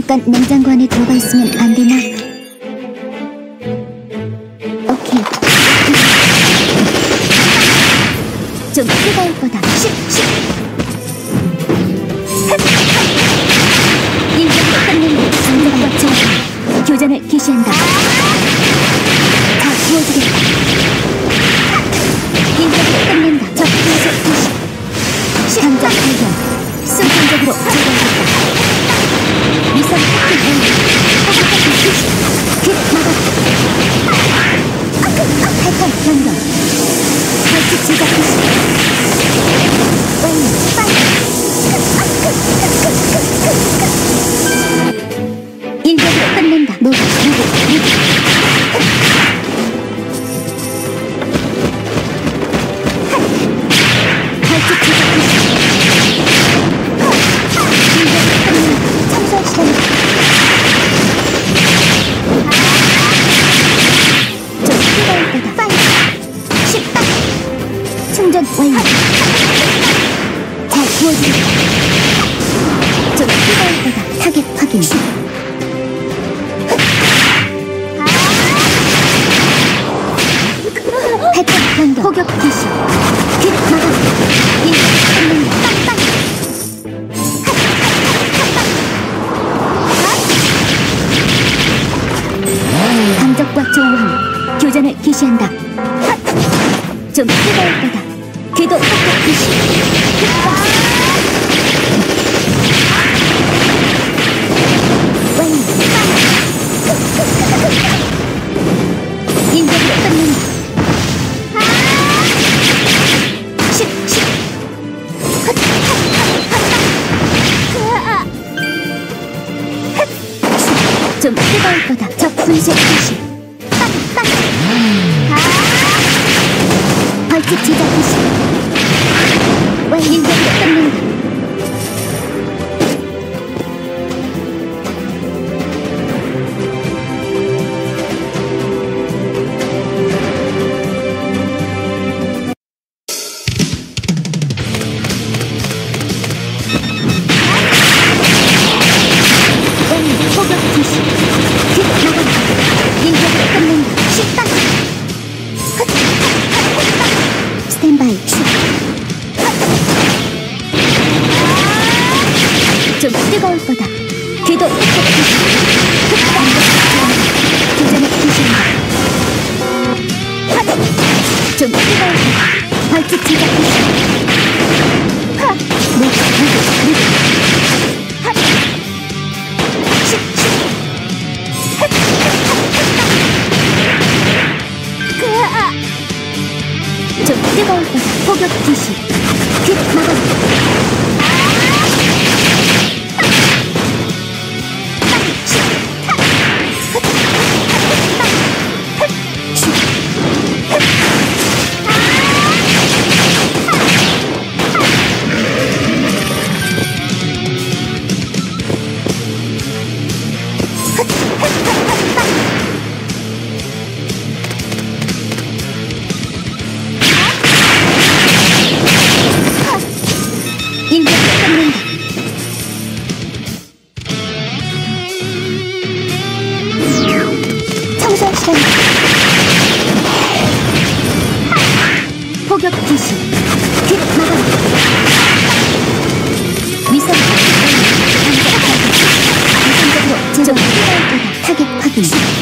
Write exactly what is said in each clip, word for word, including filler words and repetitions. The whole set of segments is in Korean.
잠깐 냉장고 안에 들어가 있으면 안 되나? 오케이. 좀 뜨거울 거다. 쉿! 쉿! 인간으로 끝내는 상대가 저 교전을 개시한다. 다 구워주겠다. 인간으로 끝낸다. 적 계속 개시. 당장 발견. 순간적으로 제거하겠다. 미선 폭격 원리. 폭격 개시. 급 막았다. 탈탄 변경. 발칙 제작 개시. 원리 빨리. 인격으로 끝낸다. 노드, 노드, 노드. 발칙 제작 개시. 인격으로 끝낸다. 참수할 시간이다. 좀 뜨거울 거다. 빨리. 식빵. 충전 완료. 잘 구워주겠다. 좀 뜨거울 거다. 타겟 확인. 패턴 변경. 포격 개시. 급 막아. 인격으로 끝낸다. 빵빵. 감적과 조우함. 교전을 개시한다. 좀 뜨거울 거다. 궤도 폭격 개시. 완료. 인격으로 끝낸다. 십, 십. 좀 뜨거울 거다. 적 분쇄 개시. 빵빵. 벌칙 제작 개시. 완료. 인격으로 끝낸다. 스탠바이. 좀 뜨거울 거다. 궤도 폭격 개시. 교전을 개시한다. 좀 뜨거울 거다. 벌칙 제작 개시. 모두 모두 모두. 십, 십. 좀 뜨거울 거다. 포격 개시. 급 막아. 포격 개시. 급 막아. 미선 우선적으로 제조 뜨거울 거다. 타겟 확인.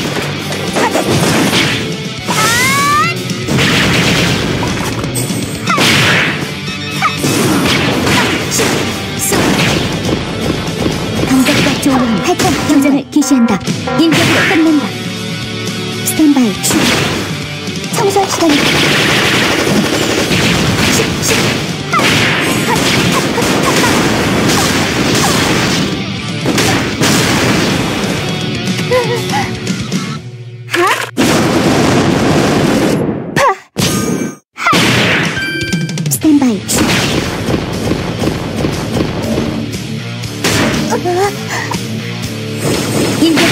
감각과 조우함. 패턴 교전을 개시한다. 인격으로 끝낸다. 스탠바이. 청소할 시간이다. 스탠바이. 인격으로 끝낸다.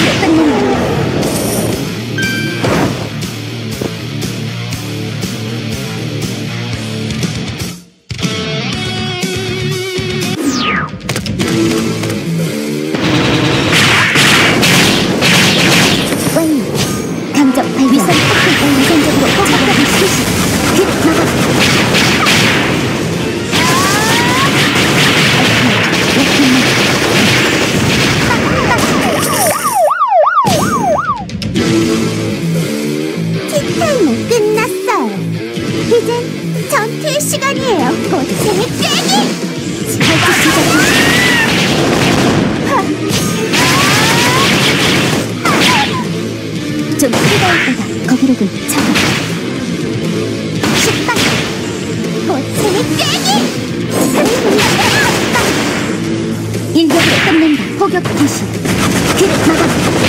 이젠 전투의 시간이에요. 꽃샘의 깨기! 발톱 시작해. 좀 뜨거울 거다. 거기로군. 잡아. 식빵! 꽃샘의 깨기! 인격으로 끝낸다. 포격 개시. 그를 막아.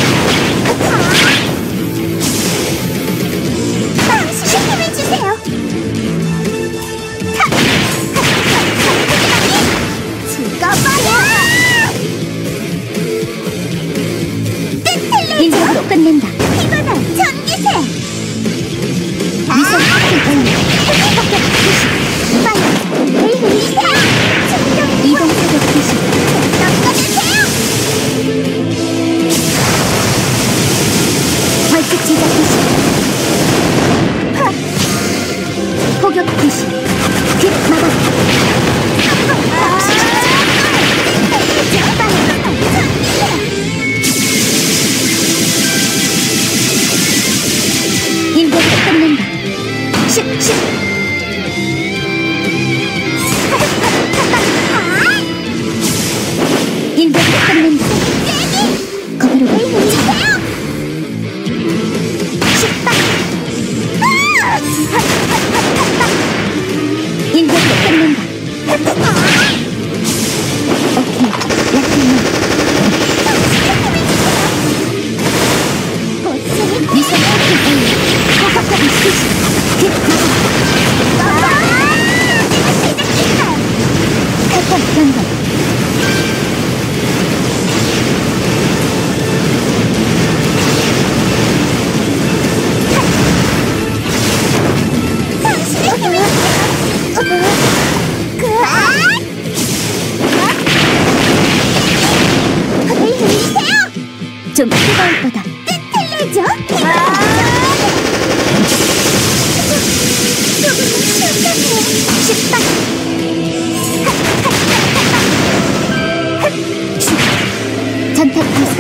당신의 힘을 주세요. 죽어버려! 뜬틀레죠? 인격으로 끝낸다. 피곤한 전기세! 미션 확인. 포격 개시. 빨리 을 흘리세요. 이동 사격 개시. 넘겨주세요. 벌칙 제작 개시. 포격 개시. 그 막아. 인격으로 끝낸다. 십, 십. 인격으로 끝낸다. 거기로 가. 식빵. 인격으로 끝낸다. 오케이. 라켓맨. 미션 확인. 허각하기 시시. 그 막아. 칼판 연관. 좀 뜨거울 거다. 뜬틀레죠? 조금은 시원하네요. 식빵. 전탄 발사.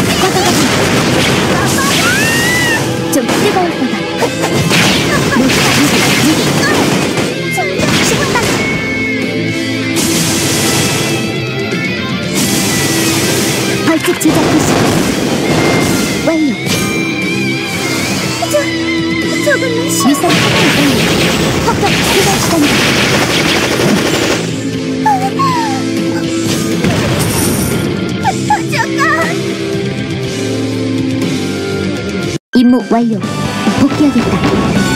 좀 뜨거울 거다. 모두 식빵. 벌칙 제작 개시. 완료. 저, 조금만 쉬어. 미션 확인 완료. 폭격 추가 시간이다. 터져가. 임무 완료. 복귀하겠다.